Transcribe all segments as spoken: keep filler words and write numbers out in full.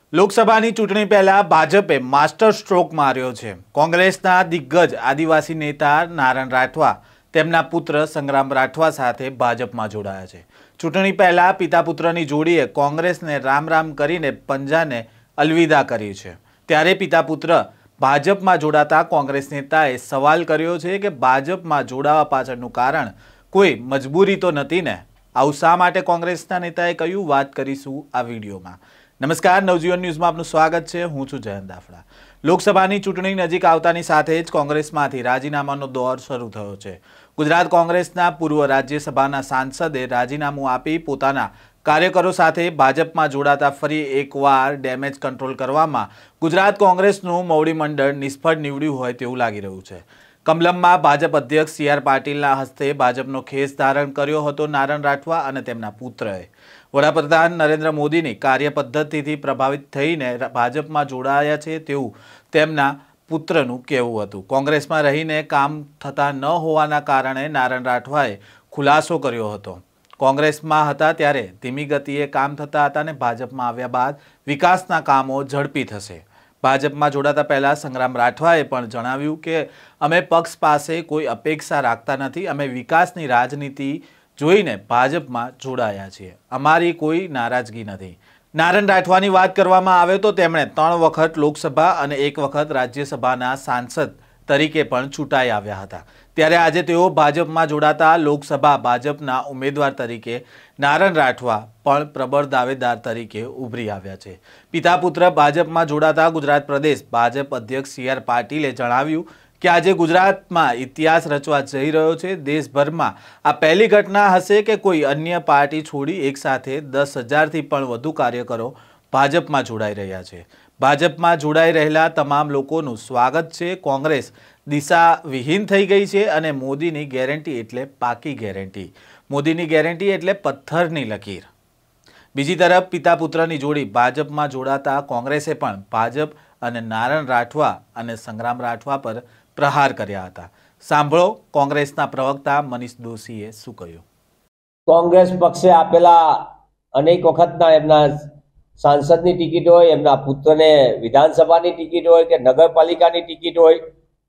લોકસભાની ચૂંટણી પહેલા ભાજપે માસ્ટર સ્ટ્રોક માર્યો છે। કોંગ્રેસના દિગ્ગજ આદિવાસી નેતા નારણ રાઠવા તેમના પુત્ર સંગ્રામ રાઠવા સાથે ભાજપમાં જોડાયા છે। ચૂંટણી પહેલા પિતા પુત્રની જોડીએ કોંગ્રેસને રામ રામ કરીને પંજાને અલવિદા કરી છે। ત્યારે પિતા પુત્ર ભાજપમાં જોડાતા કોંગ્રેસ નેતાએ સવાલ કર્યો છે કે ભાજપમાં જોડાવા પાછળનું કારણ કોઈ મજબૂરી તો નથી ને? આવું શા માટે કોંગ્રેસના નેતાએ કહ્યું, વાત કરીશું આ વિડીયોમાં। नमस्कार, नवजीवन न्यूज़ में आपनु स्वागत है। हूँ छूं जयंत दाफड़ा। लोकसभानी चूंटणी नजीक आवतानी साथे ज कोंग्रेसमांथी राजीनामानो दौर शरू थयो छे। गुजरात कोंग्रेसना पूर्व राज्यसभाना सांसदे राजीनामું આપી પોતાના કાર્યકરો સાથે ભાજપમાં જોડાતા ફરી એકવાર ડેમેજ કંટ્રોલ કરવામાં ગુજરાત કોંગ્રેસનું મોવડી મંડળ નિષ્ફળ નીવડ્યું હોય તેવું લાગી રહ્યું છે। કમલમમાં ભાજપ અધ્યક્ષ સી આર પાટીલના હસ્તે ભાજપનો ખેસ ધારણ કર્યો હતો નારણ રાઠવા અને તેમના પુત્રએ। વડાપ્રધાન નરેન્દ્ર મોદીની કાર્યપદ્ધતિથી પ્રભાવિત થઈને ભાજપમાં જોડાયા છે તેવું તેમના પુત્રનું કહેવું હતું। કોંગ્રેસમાં રહીને કામ થતા ન હોવાના કારણે નારણ રાઠવાએ ખુલાસો કર્યો હતો। કોંગ્રેસમાં હતા ત્યારે ધીમી ગતિએ કામ થતા હતા અને ભાજપમાં આવ્યા બાદ વિકાસના કામો ઝડપી થશે। ભાજપમાં જોડાતા પહેલા સંગ્રામ રાઠવાએ પણ જણાવ્યું કે અમે પક્ષ પાસે કોઈ અપેક્ષા રાખતા નથી, અમે વિકાસની રાજનીતિ જોઈને ભાજપમાં જોડાયા છીએ, અમારી કોઈ નારાજગી નથી। નારણ રાઠવાની વાત કરવામાં આવે તો તેમણે ત્રણ વખત લોકસભા અને એક વખત રાજ્યસભાના સાંસદ તરીકે પણ ચૂંટાઈ આવ્યા હતા। ત્યારે આજે તેઓ ભાજપમાં જોડાતા લોકસભા ભાજપના ઉમેદવાર તરીકે નારણ રાઠવા પણ પ્રબળ દાવેદાર તરીકે ઉભરી આવ્યા છે। પિતા પુત્ર ભાજપમાં જોડાતા ગુજરાત પ્રદેશ ભાજપ અધ્યક્ષ સી આર પાટીલે જણાવ્યું કે આજે ગુજરાતમાં ઇતિહાસ રચવા જઈ રહ્યો છે। દેશભરમાં આ પહેલી ઘટના હશે કે કોઈ અન્ય પાર્ટી છોડી એકસાથે દસ હજારથી પણ વધુ કાર્યકરો ભાજપમાં જોડાઈ રહ્યા છે। ભાજપમાં જોડાઈ રહેલા તમામ લોકોનું સ્વાગત છે। કોંગ્રેસ દિશા વિહીન થઈ ગઈ છે અને મોદીની ગેરંટી એટલે પાકી ગેરંટી, મોદીની ગેરંટી એટલે પથ્થરની લકીર। બીજી તરફ પિતા પુત્રની જોડી ભાજપમાં જોડાતા કોંગ્રેસે પણ ભાજપ અને નારણ રાઠવા અને સંગ્રામ રાઠવા પર પ્રહાર કર્યા હતા। સાંભળો કોંગ્રેસના પ્રવક્તા મનીષ દોશીએ શું કહ્યું। કોંગ્રેસ પક્ષે આપેલા અનેક વખતના એમના સાંસદની ટિકિટ હોય, એમના પુત્રને વિધાનસભાની ટિકિટ હોય કે નગરપાલિકાની ટિકિટ હોય,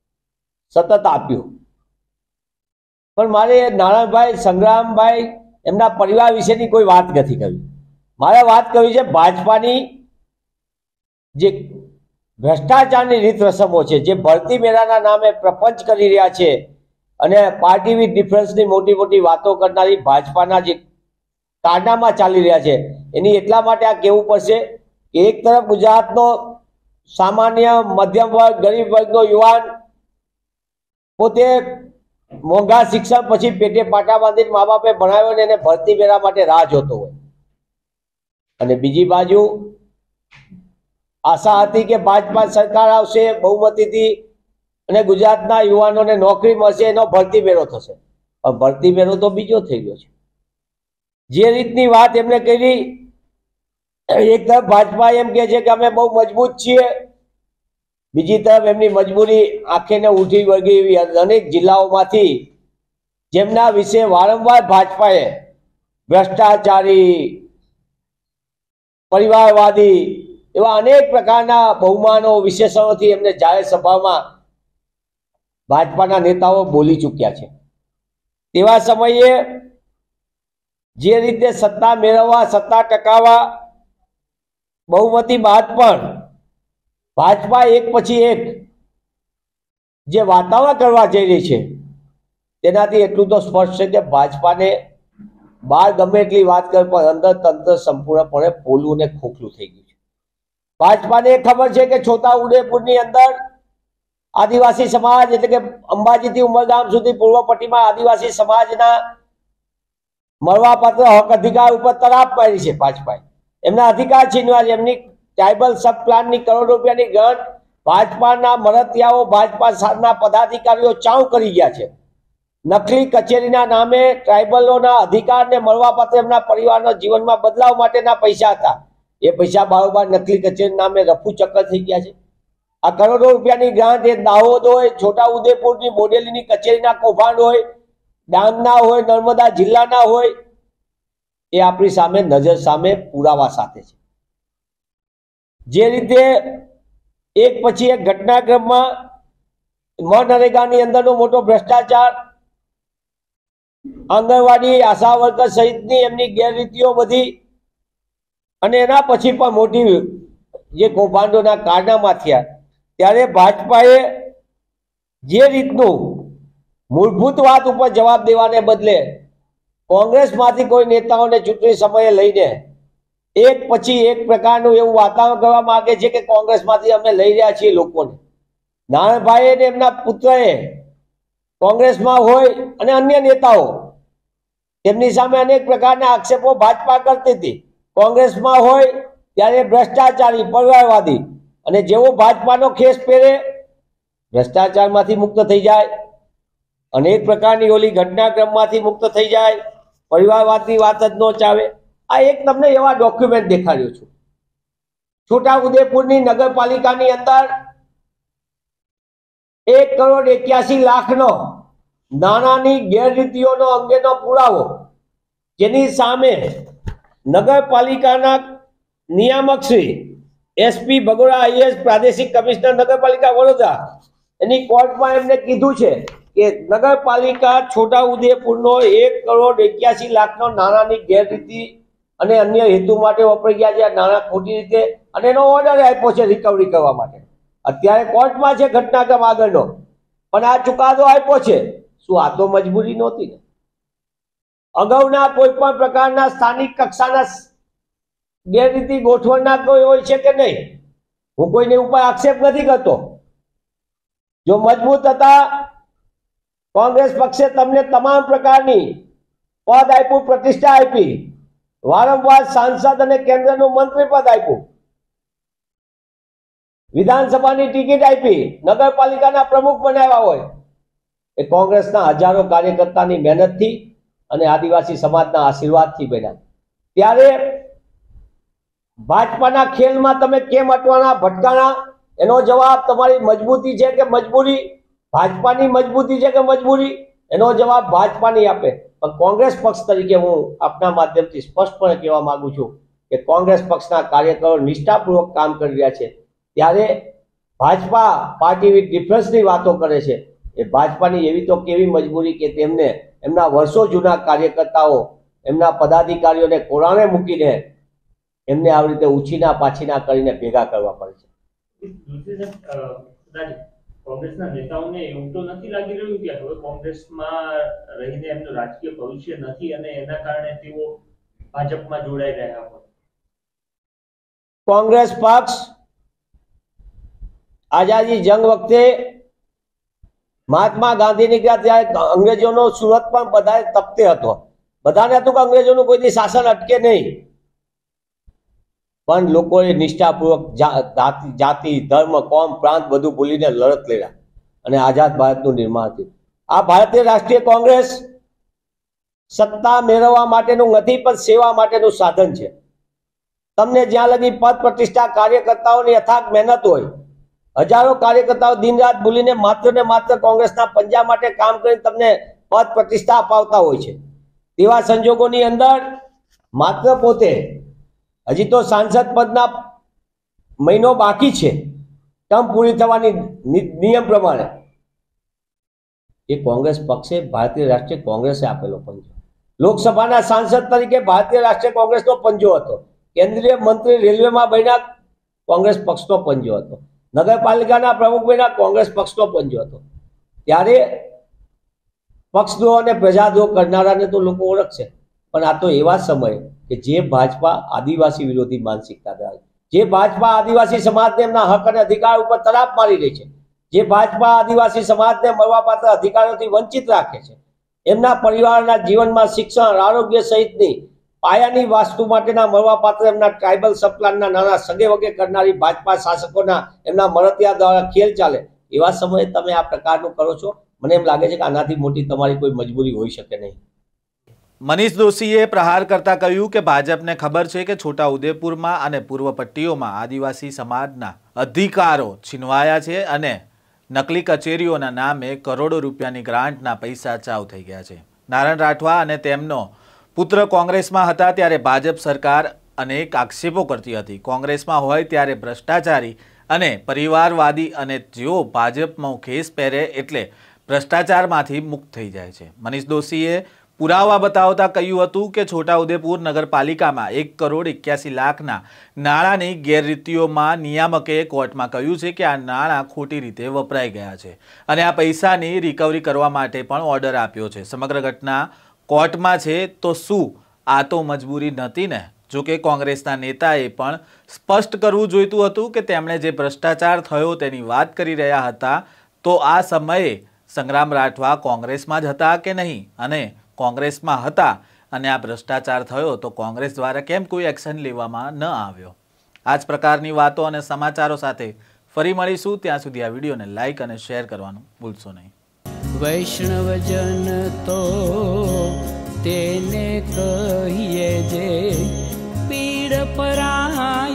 સતત આપ્યું। પણ મારે નારાયણભાઈ સંગ્રામભાઈ એમના પરિવાર વિશેની કોઈ વાત નથી કરવી। મારે વાત કરવી છે ભાજપાની જે ભ્રષ્ટાચારની રીત રસમો છે, જે ભરતી મેળાના નામે પ્રપંચ કરી રહ્યા છે અને પાર્ટી વિથ ડિફરન્સની મોટી મોટી વાતો કરનારી ભાજપાના જે કારનામા ચાલી રહ્યા છે, એની એટલા માટે આ કહેવું પડશે કે એક તરફ ગુજરાતનો સામાન્ય મધ્યમ વર્ગ, ગરીબ વર્ગનો યુવાન પોતે મોંઘા શિક્ષણ પછી પેટે પાટા બાંધીને મા બાપે ભણાવ્યો ને એને ભરતી મેળા માટે રાહ જોતો હોય, અને બીજી બાજુ આશા હતી કે ભાજપા સરકાર આવશે બહુમતીથી અને ગુજરાતના યુવાનોને નોકરી મળશે, એનો ભરતી મેળો થશે। પણ ભરતી મેળો તો બીજો થઈ ગયો છે। જે રીતની વાત એમને કરી, એક તરફ ભાજપા એમ કહે છે કે અમે બહુ મજબૂત છીએ, બીજી તરફ એમની મજબૂરી આંખેને ઉઠી વળગી એવી અનેક જિલ્લાઓમાંથી જેમના વિશે વારંવાર ભાજપાએ ભ્રષ્ટાચારી, પરિવારવાદી એવા અનેક પ્રકારના બહુમાનો વિશેષણોથી એમને જાહેર સભામાં ભાજપાના નેતાઓ બોલી ચૂક્યા છે। તેવા સમયે જે રીતે સત્તા મેળવવા, સત્તા ટકાવવા, બહુમતી બાદ પણ ભાજપા એક પછી એક જે વાતાવરણ કરવા જઈ રહી છે તેનાથી એટલું તો સ્પષ્ટ છે કે ભાજપાને બહાર ગમે એટલી વાત કરે પણ અંદર તંત્ર સંપૂર્ણપણે પોલું ને ખોખલું થઈ ગયું છે। ભાજપાને ખબર છે કે છોટા ઉદેપુરની અંદર આદિવાસી સમાજ એટલે કે અંબાજીથી ઉમરગામ સુધી પૂર્વ પટ્ટીમાં આદિવાસી સમાજના મળવાપાત્ર હક અધિકાર ઉપર તરાપ પાડી છે ભાજપાએ, એમના અધિકાર છીનવ્યા છે। એમની ટ્રાઇબલ સબ પ્લાનની કરોડ રૂપિયાની ગ્રાન્ટ ભાજપાના મળતિયાઓ, ભાજપાના પદાધિકારીઓ ચાઉ કરી ગયા છે। નકલી કચેરીના નામે ટ્રાઇબલોના અધિકારને મળવાપાત્ર એમના પરિવારના જીવનમાં બદલાવ માટેના પૈસા હતા, એ પૈસા બારોબાર નકલી કચેરી નામે રફુ ચક્કર થઈ ગયા છે। આ કરોડો રૂપિયાની ગ્રાન્ટ એ દાહોદ હોય, છોટા ઉદેપુરની બોડેલીની કચેરીના કૌભાંડ હોય, ડાંગના હોય, નર્મદા જિલ્લાના હોય, એ આપણી સામે નજર સામે પુરાવા સાથે છે। જે રીતે એક પછી એક ઘટનાક્રમમાં મનરેગાની અંદરનો મોટો ભ્રષ્ટાચાર, આંગણવાડી આશા વર્કર સહિતની એમની ગેરરીતિઓ બધી, અને એના પછી પણ મોટી જે કૌભાંડોના કારનામા થયા, ત્યારે ભાજપાએ જે રીતનું મૂળભૂત વાત ઉપર જવાબ દેવાને બદલે કોંગ્રેસમાંથી કોઈ નેતાઓને ચૂંટણી સમયે લઈને એક પછી એક પ્રકારનું એવું વાતાવરણ કરવા માંગે છે કે કોંગ્રેસમાંથી અમે લઈ રહ્યા છીએ લોકોને. નારણભાઈ અને એમના પુત્રએ કોંગ્રેસમાં હોય અને અન્ય નેતાઓ તેમની સામે અનેક પ્રકારના આક્ષેપો ભાજપા કરતી હતી. કોંગ્રેસમાં હોય ત્યારે ભ્રષ્ટાચારી, પરિવારવાદી, અને જેવો ભાજપાનો ખેસ પહેરે ભ્રષ્ટાચારમાંથી મુક્ત થઈ જાય, અનેક પ્રકારની ઓલી ઘટનાક્રમમાંથી મુક્ત થઈ જાય, પરિવારવાદની વાત જ ન ચાલે. આ એક તમને એવા ડોક્યુમેન્ટ દેખાડ્યો છું. છોટાઉદેપુરની નગરપાલિકાની અંદર એક કરોડ એક્યાસી લાખનો નાણાંની ગેરરીતિઓનો અંગેનો પુરાવો, જેની સામે નગરપાલિકાના નિયામક શ્રી એસપી બગોડા આઈએએસ પ્રાદેશિક કમિશનર નગરપાલિકા વડોદરા એની કોર્ટમાં એમને કીધું છે કે નગરપાલિકા છોટાઉદેપુરનો એક કરોડ એક્યાસી લાખનો નાણાંની ગેરરીતિ અને અન્ય હેતુ માટે વપરાઈ ગયા છે આ નાણાં ખોટી રીતે, અને એનો ઓર્ડર આપ્યો છે રિકવરી કરવા માટે. અત્યારે કોર્ટમાં છે ઘટનાક્રમ આગળનો, પણ આ ચુકાદો આપ્યો છે. શું આ તો મજબૂરી નહોતી ને? અગાઉના કોઈ પણ પ્રકારના સ્થાનિક કક્ષાના ગેરરીતિ ગોઠવણના કોઈ હોય છે કે નહીં? હું કોઈને ઉપર આક્ષેપ નથી કરતો. જો મજબૂત હતા, કોંગ્રેસ પક્ષે તમને તમામ પ્રકારની પદ આપ્યું, પ્રતિષ્ઠા આપી, વારંવાર સાંસદ અને કેન્દ્રનું મંત્રી પદ આપ્યું, વિધાનસભાની ટિકિટ આપી, નગરપાલિકાના પ્રમુખ બનાવ્યા હોય, એ કોંગ્રેસના હજારો કાર્યકર્તાની મહેનતથી અને આદિવાસી સમાજના આશીર્વાદથી બન્યા. ત્યારે ભાજપાના ખેલમાં તમે કેમ અટવાના, ભટકાણા? એનો જવાબ તમારી મજબૂતી છે કે મજબૂરી, ભાજપાની મજબૂતી છે કે મજબૂરી, એનો જવાબ ભાજપાની આપે. પણ કોંગ્રેસ પક્ષ તરીકે હું આપના માધ્યમથી સ્પષ્ટપણે કહેવા માંગુ છું કે કોંગ્રેસ પક્ષના કાર્યકરો નિષ્ઠાપૂર્વક કામ કરી રહ્યા છે. ત્યારે ભાજપા પાર્ટી વિથ ડિફરન્સની વાતો કરે છે. એ ભાજપાની એવી તો કેવી મજબૂરી કે તેમને એમના વર્ષો જૂના કાર્યકર્તાઓ, એમના પદાધિકારીઓને કોરાણે મૂકીને એમને આવી રીતે ઉછીના પાછીના કરીને ભેગા કરવા પડે છે. કોંગ્રેસના નેતાઓને એવું તો નથી લાગી રહ્યું કે હવે કોંગ્રેસમાં રહીને એમનું રાજકીય ભવિષ્ય નથી અને એના કારણે તેઓ ભાજપમાં જોડાઈ રહ્યા હોય? કોંગ્રેસ પક્ષ આઝાદી જંગ વખતે મહાત્મા ગાંધી નીકળ્યા ત્યારે અંગ્રેજોનો સુરત પણ બધા તપતે હતો. બધાને હતું કે અંગ્રેજોનું કોઈથી શાસન અટકે નહીં, પણ લોકોએ નિષ્ઠાપૂર્વક જાતિ, ધર્મ, કોમ, પ્રાંત બધું ભૂલીને લડત લડ્યા અને આઝાદ ભારતનું નિર્માણ થયું. આ ભારતીય રાષ્ટ્રીય કોંગ્રેસ સત્તા મેળવવા માટેનું નથી, પણ સેવા માટેનું સાધન છે. તમને જ્યાં લગી પદ પ્રતિષ્ઠા, કાર્યકર્તાઓની અથાગ મહેનત હોય, હજારો કાર્યકર્તાઓ દિન રાત ભૂલીને માત્ર ને માત્ર કોંગ્રેસના પંજા માટે કામ કરીને તમને પદ પ્રતિષ્ઠા અપાવતા હોય છે. તેવા સંજોગોની અંદર માત્ર પોતે હજી તો સાંસદ પદના મહિનો બાકી છે, ટર્મ પૂરી થવાની નિયમ પ્રમાણે, એ કોંગ્રેસ પક્ષે ભારતીય રાષ્ટ્રીય કોંગ્રેસે આપેલો પંજો. લોકસભાના સાંસદ તરીકે ભારતીય રાષ્ટ્રીય કોંગ્રેસનો પંજો હતો. કેન્દ્રીય મંત્રી રેલવેમાં બન્યા, કોંગ્રેસ પક્ષનો પંજો હતો. નગરપાલિકાના પ્રમુખ બન્યા, કોંગ્રેસ પક્ષનો પંજો હતો. ત્યારે પક્ષદ્રોહ અને પ્રજાદ્રોહ કરનારાને તો લોકો ઓળખશે, પણ આ તો એવા સમય કે જે ભાજપા આદિવાસી વિરોધી માનસિકતા ધરાવે, જે ભાજપા આદિવાસી સમાજને એમના હક અને અધિકાર ઉપર તરાપ મારી રહી છે, જે ભાજપા આદિવાસી સમાજને મળવાપાત્ર અધિકારોથી વંચિત રાખે છે, એમના પરિવારના જીવનમાં શિક્ષણ, આરોગ્ય સહિતની પાયાની વાસ્તુ માટેના મળવાપાત્ર એમના ટ્રાઇબલ સબપ્લાનના નાના સગે વગે કરનારી ભાજપા શાસકોના એમના મળતિયા દ્વારા ખેલ ચાલે, એવા સમયે તમે આ પ્રકારનું કરો છો. મને એમ લાગે છે કે આનાથી મોટી તમારી કોઈ મજબૂરી હોઈ શકે નહીં. મનીષ દોશીએ પ્રહાર કરતા કહ્યું કે ભાજપને ખબર છે કે છોટાઉદેપુરમાં અને પૂર્વ પટ્ટીઓમાં આદિવાસી સમાજના અધિકારો છીનવાયા છે અને નકલી કચેરીઓના નામે કરોડો રૂપિયાની ગ્રાન્ટના પૈસા ચાવ થઈ ગયા છે. નારણ રાઠવા અને તેમનો પુત્ર કોંગ્રેસમાં હતા ત્યારે ભાજપ સરકાર અનેક આક્ષેપો કરતી હતી. કોંગ્રેસમાં હોય ત્યારે ભ્રષ્ટાચારી અને પરિવારવાદી અને જેઓ ભાજપમાં ખેસ પહેરે એટલે ભ્રષ્ટાચારમાંથી મુક્ત થઈ જાય છે. મનીષ દોશીએ પુરાવા બતાવતા કહ્યું હતું કે છોટાઉદેપુર નગરપાલિકામાં એક કરોડ એક્યાસી લાખના નાણાંની ગેરરીતિઓમાં નિયામકે કોર્ટમાં કહ્યું છે કે આ નાણાં ખોટી રીતે વપરાઈ ગયા છે અને આ પૈસાની રિકવરી કરવા માટે પણ ઓર્ડર આપ્યો છે. સમગ્ર ઘટના કોર્ટમાં છે તો શું આ તો મજબૂરી નહોતી ને? જોકે કોંગ્રેસના નેતાએ પણ સ્પષ્ટ કરવું જોઈતું હતું કે તેમણે જે ભ્રષ્ટાચાર થયો તેની વાત કરી રહ્યા હતા તો આ સમયે સંગ્રામ રાઠવા કોંગ્રેસમાં જ હતા કે નહીં, અને કોંગ્રેસમાં હતા અને આ ભ્રષ્ટાચાર થયો તો કોંગ્રેસ દ્વારા કેમ કોઈ એક્શન લેવામાં ન આવ્યો? આ જ પ્રકારની વાતો અને સમાચારો સાથે ફરી મળીશું. ત્યાં સુધી આ વિડીયોને લાઈક અને શેર કરવાનું ભૂલશો નહીં. વૈષ્ણવજન તો તેને કહીએ જે પીડ પરાય.